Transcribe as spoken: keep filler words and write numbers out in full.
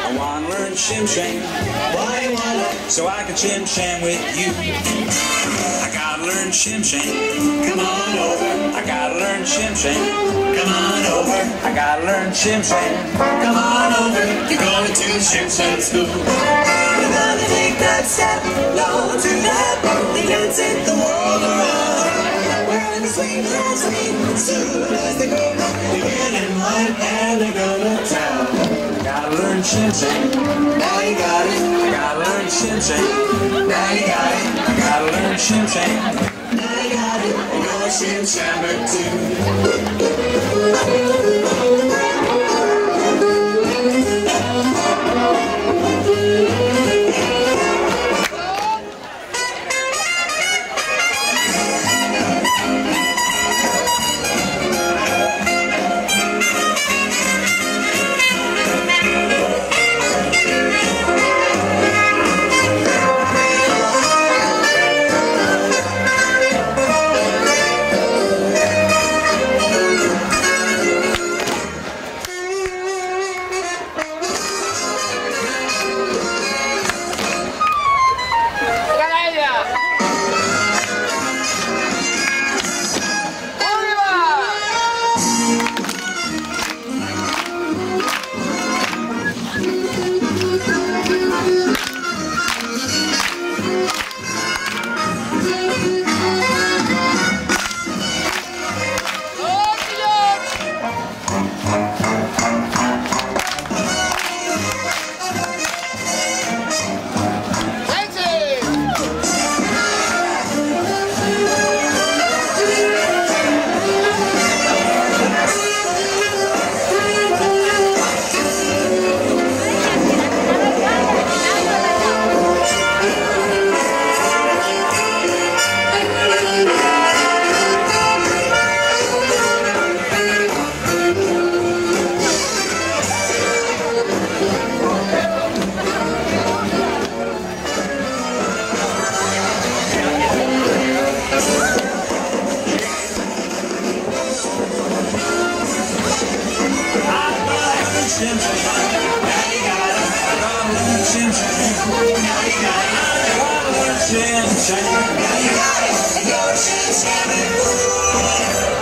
I wanna learn Shim Sham. Why you wanna? So I can Shim Sham with you. I gotta learn Shim Sham. Come on over. I gotta learn Shim Sham. Come on over. I gotta learn Shim Sham. Come on over. You're going to Shim Sham school. You're gonna take that step, go to that boat. You can take the world around. We're in the swing, let's swing. As soon as they go, they get in line and they're gonna town. I gotta learn Shim Sham. Now you got it. I gotta learn Shim Sham. Now you got it. I gotta learn Shim Sham. Now you got it. You're a Shim Shammer Shim Sham. Now you got it. I gotta learn Shim Sham. Now you got it. I gotta learn Shim Sham. Now you got it. You're Shim Sham.